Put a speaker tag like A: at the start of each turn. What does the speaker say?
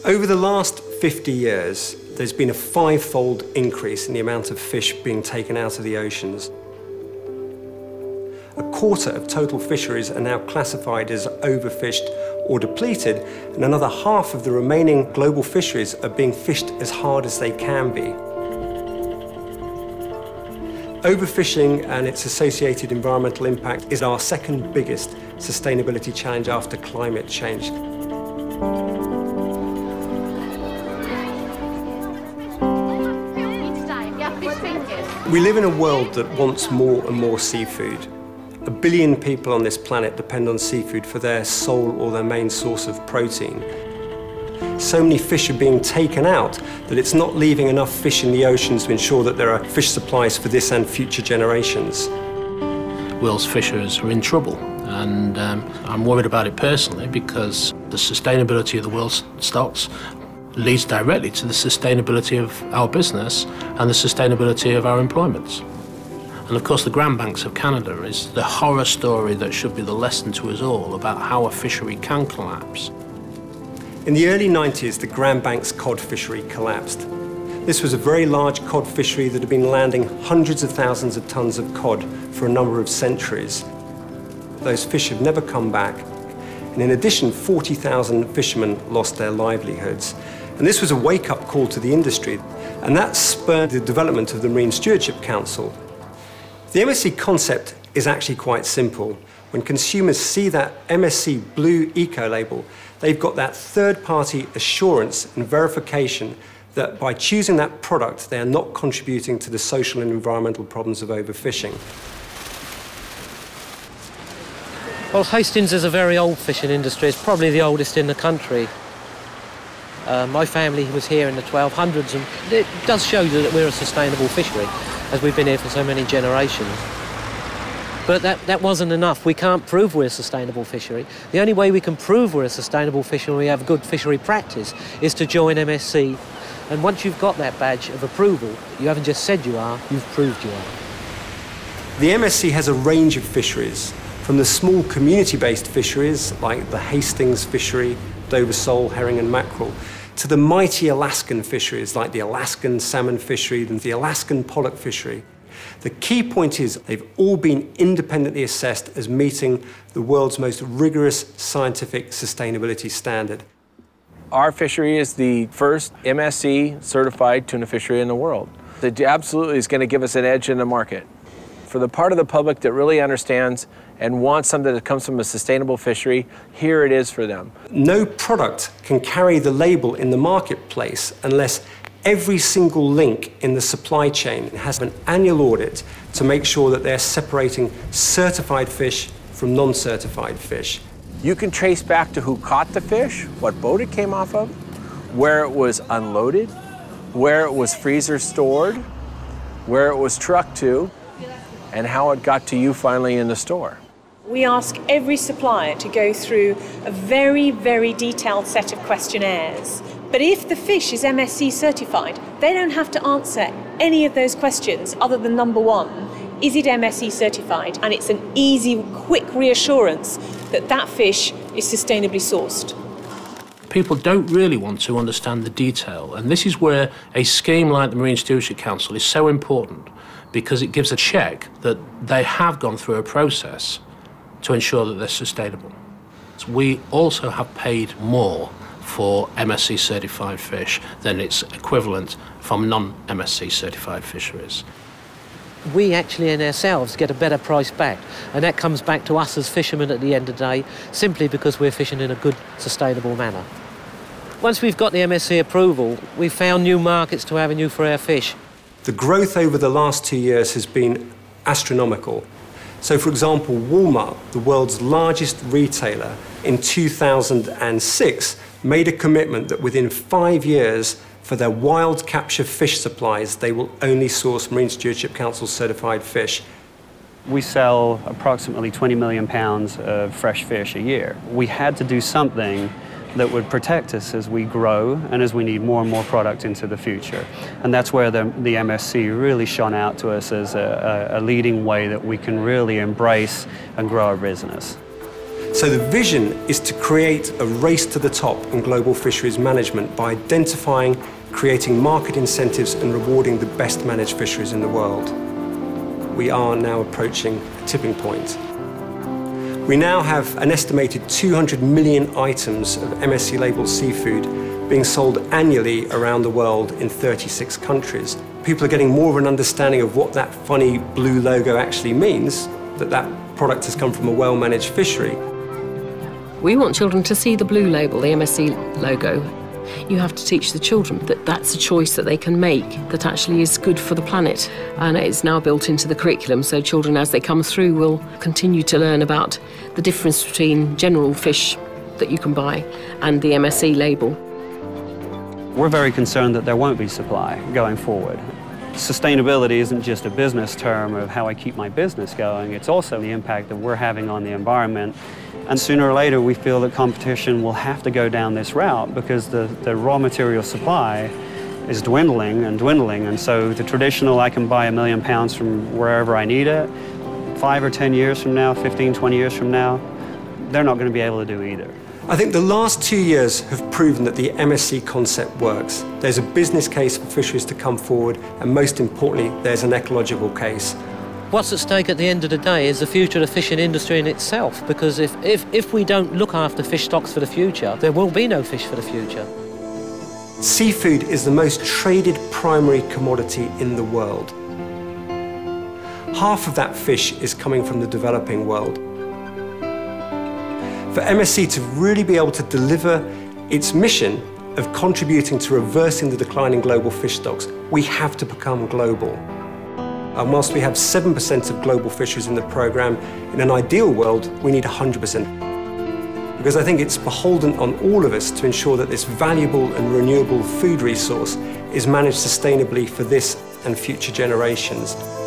A: Over the last 50 years, there's been a five-fold increase in the amount of fish being taken out of the oceans. A quarter of total fisheries are now classified as overfished or depleted, and another half of the remaining global fisheries are being fished as hard as they can be. Overfishing and its associated environmental impact is our second biggest sustainability challenge after climate change. We live in a world that wants more and more seafood. 1 billion people on this planet depend on seafood for their sole or their main source of protein. So many fish are being taken out that it's not leaving enough fish in the oceans to ensure that there are fish supplies for this and future generations.
B: World's fishers are in trouble, and I'm worried about it personally because the sustainability of the world's stocks leads directly to the sustainability of our business and the sustainability of our employments. And of course the Grand Banks of Canada is the horror story that should be the lesson to us all about how a fishery can collapse.
A: In the early 90s, the Grand Banks cod fishery collapsed. This was a very large cod fishery that had been landing hundreds of thousands of tons of cod for a number of centuries. Those fish have never come back. And in addition, 40,000 fishermen lost their livelihoods. And this was a wake-up call to the industry, and that spurred the development of the Marine Stewardship Council. The MSC concept is actually quite simple. When consumers see that MSC blue eco label, they've got that third-party assurance and verification that by choosing that product, they are not contributing to the social and environmental problems of overfishing.
C: Well, Hastings is a very old fishing industry. It's probably the oldest in the country. My family was here in the 1200s, and it does show you that we're a sustainable fishery, as we've been here for so many generations. But that wasn't enough. We can't prove we're a sustainable fishery. The only way we can prove we're a sustainable fishery and we have good fishery practice is to join MSC. And once you've got that badge of approval, you haven't just said you are, you've proved you are.
A: The MSC has a range of fisheries, from the small community-based fisheries like the Hastings fishery, Dover sole, herring and mackerel, to the mighty Alaskan fisheries like the Alaskan salmon fishery and the Alaskan pollock fishery. The key point is they've all been independently assessed as meeting the world's most rigorous scientific sustainability standard.
D: Our fishery is the first MSC certified tuna fishery in the world. It absolutely is going to give us an edge in the market. For the part of the public that really understands and wants something that comes from a sustainable fishery, here it is for them.
A: No product can carry the label in the marketplace unless every single link in the supply chain has an annual audit to make sure that they're separating certified fish from non-certified fish.
D: You can trace back to who caught the fish, what boat it came off of, where it was unloaded, where it was freezer stored, where it was trucked to, and how it got to you finally in the store.
E: We ask every supplier to go through a very, very detailed set of questionnaires. But if the fish is MSC certified, they don't have to answer any of those questions other than number one, is it MSC certified? And it's an easy, quick reassurance that that fish is sustainably sourced.
B: People don't really want to understand the detail, and this is where a scheme like the Marine Stewardship Council is so important, because it gives a check that they have gone through a process to ensure that they're sustainable. So we also have paid more for MSC certified fish than its equivalent from non-MSC certified fisheries.
C: We actually in ourselves get a better price back, and that comes back to us as fishermen at the end of the day, simply because we're fishing in a good, sustainable manner. Once we've got the MSC approval, we've found new markets to avenue for our fish.
A: The growth over the last 2 years has been astronomical. So, for example, Walmart, the world's largest retailer, in 2006 made a commitment that within 5 years, for their wild capture fish supplies, they will only source Marine Stewardship Council certified fish.
F: We sell approximately 20 million pounds of fresh fish a year. We had to do something that would protect us as we grow and as we need more and more product into the future. And that's where the MSC really shone out to us as a leading way that we can really embrace and grow our business.
A: So the vision is to create a race to the top in global fisheries management by identifying, creating market incentives and rewarding the best managed fisheries in the world. We are now approaching a tipping point. We now have an estimated 200 million items of MSC labelled seafood being sold annually around the world in 36 countries. People are getting more of an understanding of what that funny blue logo actually means, that that product has come from a well-managed fishery.
G: We want children to see the blue label, the MSC logo. You have to teach the children that that's a choice that they can make that actually is good for the planet. And it's now built into the curriculum, so children as they come through will continue to learn about the difference between general fish that you can buy and the MSC label.
F: We're very concerned that there won't be supply going forward. Sustainability isn't just a business term of how I keep my business going, it's also the impact that we're having on the environment. And sooner or later we feel that competition will have to go down this route because the raw material supply is dwindling, and so the traditional I can buy £1 million from wherever I need it, 5 or 10 years from now, 15, 20 years from now, they're not going to be able to do either.
A: I think the last 2 years have proven that the MSC concept works. There's a business case for fisheries to come forward, and most importantly, there's an ecological case.
C: What's at stake at the end of the day is the future of the fishing industry in itself, because if we don't look after fish stocks for the future, there will be no fish for the future.
A: Seafood is the most traded primary commodity in the world. Half of that fish is coming from the developing world. For MSC to really be able to deliver its mission of contributing to reversing the decline in global fish stocks, we have to become global. And whilst we have 7% of global fisheries in the programme, in an ideal world, we need 100%. Because I think it's beholden on all of us to ensure that this valuable and renewable food resource is managed sustainably for this and future generations.